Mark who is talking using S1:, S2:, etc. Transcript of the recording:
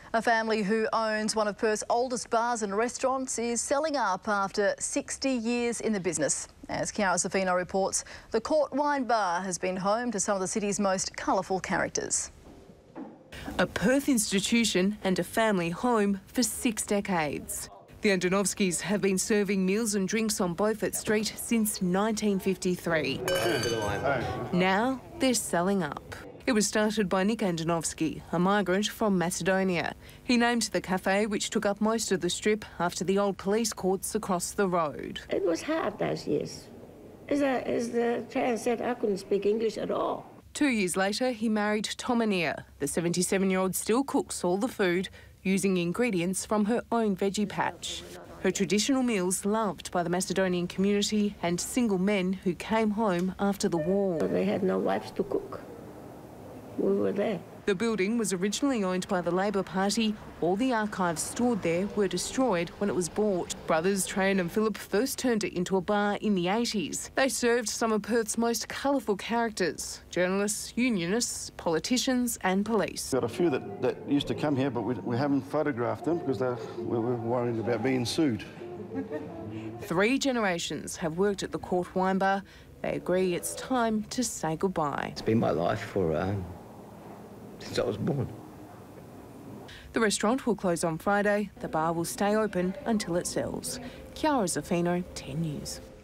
S1: A family who owns one of Perth's oldest bars and restaurants is selling up after 60 years in the business. As Chiara Zaffino reports, the Court Wine Bar has been home to some of the city's most colourful characters.
S2: A Perth institution and a family home for 6 decades. The Andonovskis have been serving meals and drinks on Beaufort Street since 1953. Now they're selling up. It was started by Nick Andonovski, a migrant from Macedonia. He named the cafe, which took up most of the strip, after the old police courts across the road.
S3: It was hard those years. As the Chiara said, I couldn't speak English at all.
S2: 2 years later, he married Tominia. The 77-year-old still cooks all the food, using ingredients from her own veggie patch. Her traditional meals loved by the Macedonian community and single men who came home after the war.
S3: They had no wives to cook. We were there.
S2: The building was originally owned by the Labor Party. All the archives stored there were destroyed when it was bought. Brothers Trajan and Philip first turned it into a bar in the 80s. They served some of Perth's most colourful characters: journalists, unionists, politicians and police.
S4: We've got a few that used to come here, but we haven't photographed them because we were worried about being sued.
S2: 3 generations have worked at the Court Wine Bar. They agree it's time to say goodbye.
S5: It's been my life for since I was born.
S2: The restaurant will close on Friday. The bar will stay open until it sells. Chiara Zaffino, 10 News.